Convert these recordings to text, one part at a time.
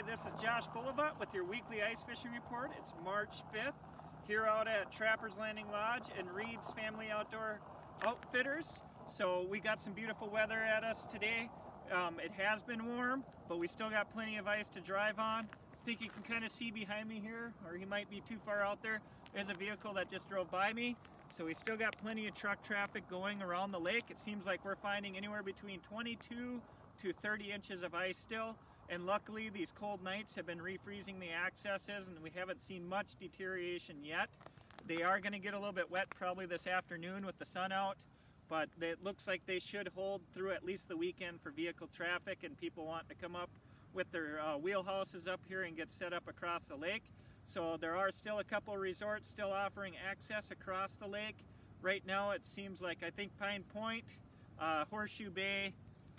Hi, this is Josh Bullivant with your weekly ice fishing report. It's March 5th here out at Trappers Landing Lodge and Reed's Family Outdoor Outfitters. So we got some beautiful weather at us today. It has been warm, but we still got plenty of ice to drive on. I think you can kind of see behind me here, or he might be too far out there. There's a vehicle that just drove by me. So we still got plenty of truck traffic going around the lake. It seems like we're finding anywhere between 22 to 30 inches of ice still. And luckily these cold nights have been refreezing the accesses and we haven't seen much deterioration yet. They are going to get a little bit wet probably this afternoon with the sun out, but it looks like they should hold through at least the weekend for vehicle traffic and people want to come up with their wheelhouses up here and get set up across the lake. So there are still a couple resorts still offering access across the lake. Right now it seems like I think Pine Point, Horseshoe Bay,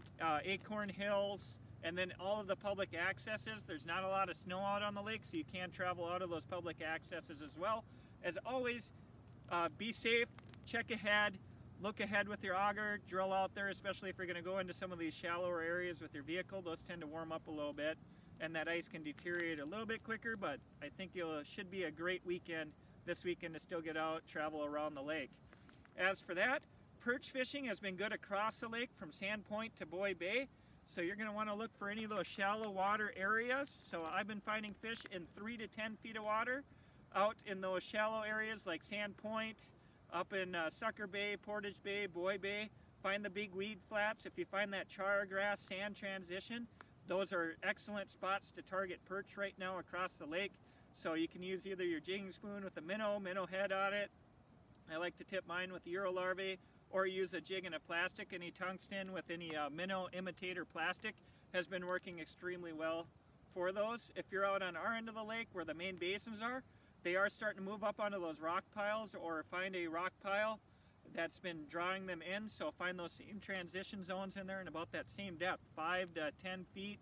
Acorn Hills, and then all of the public accesses. There's not a lot of snow out on the lake, so you can travel out of those public accesses as well. As always, be safe, check ahead, look ahead with your auger, drill out there, especially if you're going to go into some of these shallower areas with your vehicle. Those tend to warm up a little bit, and that ice can deteriorate a little bit quicker, but I think it should be a great weekend this weekend to still get out, travel around the lake. As for that, perch fishing has been good across the lake from Sand Point to Boy Bay. So you're going to want to look for any of those shallow water areas. So I've been finding fish in 3 to 10 feet of water out in those shallow areas like Sand Point, up in Sucker Bay, Portage Bay, Boy Bay. Find the big weed flats. If you find that char grass sand transition, those are excellent spots to target perch right now across the lake. So you can use either your jigging spoon with a minnow head on it. I like to tip mine with the Euro larvae, or use a jig and a plastic. Any tungsten with any minnow imitator plastic has been working extremely well for those. If you're out on our end of the lake where the main basins are, they are starting to move up onto those rock piles, or find a rock pile that's been drawing them in. So find those same transition zones in there and about that same depth, 5 to 10 feet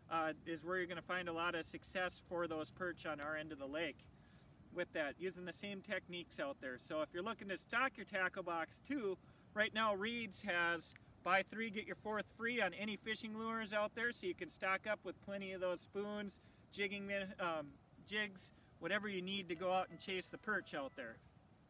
is where you're gonna find a lot of success for those perch on our end of the lake with that, using the same techniques out there. So if you're looking to stock your tackle box too, right now Reed's has buy 3 get your 4th free on any fishing lures out there, so you can stock up with plenty of those spoons, jigging jigs, whatever you need to go out and chase the perch out there.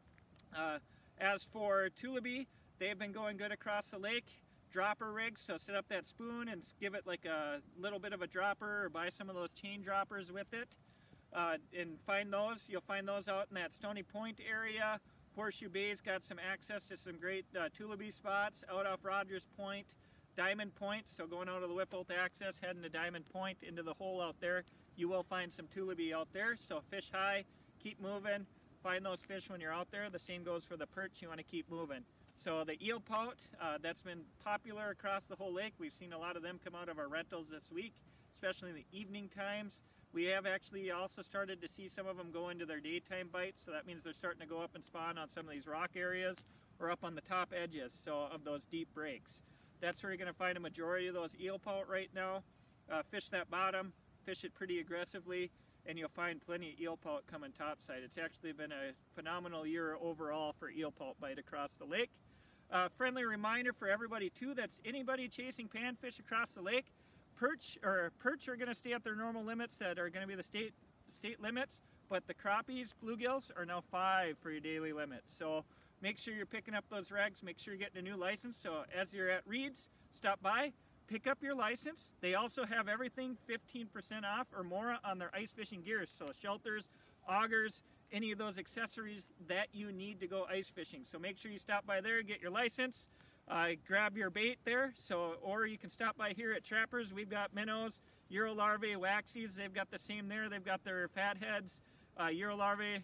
As for Tulibee, they've been going good across the lake. Dropper rigs, so set up that spoon and give it like a little bit of a dropper, or buy some of those chain droppers with it. And find those. You'll find those out in that Stony Point area. Horseshoe Bay's got some access to some great Tulibee spots out off Rogers Point, Diamond Point. So going out of the Whippold access, heading to Diamond Point into the hole out there, you will find some Tulibee out there. So fish high, keep moving, find those fish when you're out there. The same goes for the perch, you want to keep moving. So the eel pout, that's been popular across the whole lake. We've seen a lot of them come out of our rentals this week, especially in the evening times. We have actually also started to see some of them go into their daytime bites, so that means they're starting to go up and spawn on some of these rock areas or up on the top edges of those deep breaks. That's where you're going to find a majority of those eel pout right now. Fish that bottom, fish it pretty aggressively, and you'll find plenty of eel pout coming topside. It's actually been a phenomenal year overall for eel pout bite across the lake. Friendly reminder for everybody too, that's anybody chasing panfish across the lake, perch are going to stay at their normal limits that are going to be the state limits, but the crappies, bluegills are now 5 for your daily limit. So make sure you're picking up those regs, make sure you're getting a new license. So as you're at Reed's, stop by, pick up your license. They also have everything 15% off or more on their ice fishing gear. So shelters, augers, any of those accessories that you need to go ice fishing. So make sure you stop by there, get your license. Grab your bait there, or you can stop by here at Trappers. We've got minnows, Euro larvae, waxies. They've got the same there. They've got their fatheads, Euro larvae,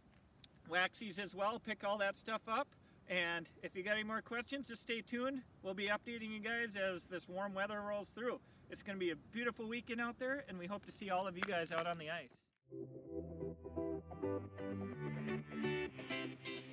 waxies as well. Pick all that stuff up. And if you got any more questions, just stay tuned. We'll be updating you guys as this warm weather rolls through. It's going to be a beautiful weekend out there, and we hope to see all of you guys out on the ice.